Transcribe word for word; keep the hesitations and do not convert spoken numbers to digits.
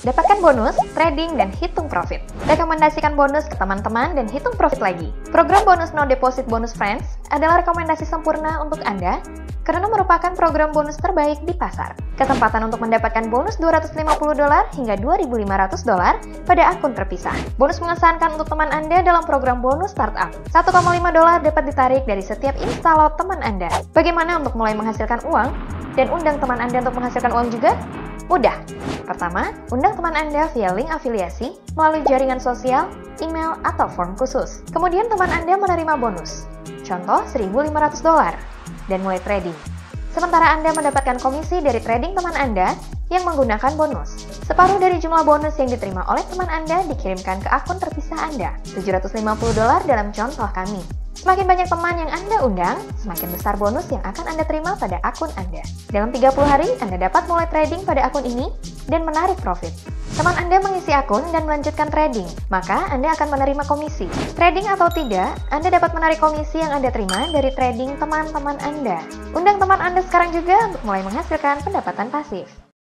Dapatkan bonus, trading, dan hitung profit. Rekomendasikan bonus ke teman-teman dan hitung profit lagi. Program bonus no deposit bonus friends adalah rekomendasi sempurna untuk Anda karena merupakan program bonus terbaik di pasar. Kesempatan untuk mendapatkan bonus dua ratus lima puluh dolar hingga dua ribu lima ratus dolar pada akun terpisah. Bonus mengesankan untuk teman Anda dalam program bonus startup. satu koma lima dolar dapat ditarik dari setiap install teman Anda. Bagaimana untuk mulai menghasilkan uang dan undang teman Anda untuk menghasilkan uang juga? Mudah. Pertama, undang teman Anda via link afiliasi melalui jaringan sosial, email, atau form khusus. Kemudian teman Anda menerima bonus, contoh seribu lima ratus dolar, dan mulai trading. Sementara Anda mendapatkan komisi dari trading teman Anda yang menggunakan bonus. Separuh dari jumlah bonus yang diterima oleh teman Anda dikirimkan ke akun terpisah Anda, tujuh ratus lima puluh dolar dalam contoh kami. Semakin banyak teman yang Anda undang, semakin besar bonus yang akan Anda terima pada akun Anda. Dalam tiga puluh hari, Anda dapat mulai trading pada akun ini dan menarik profit. Teman Anda mengisi akun dan melanjutkan trading, maka Anda akan menerima komisi. Trading atau tidak, Anda dapat menarik komisi yang Anda terima dari trading teman-teman Anda. Undang teman Anda sekarang juga untuk mulai menghasilkan pendapatan pasif.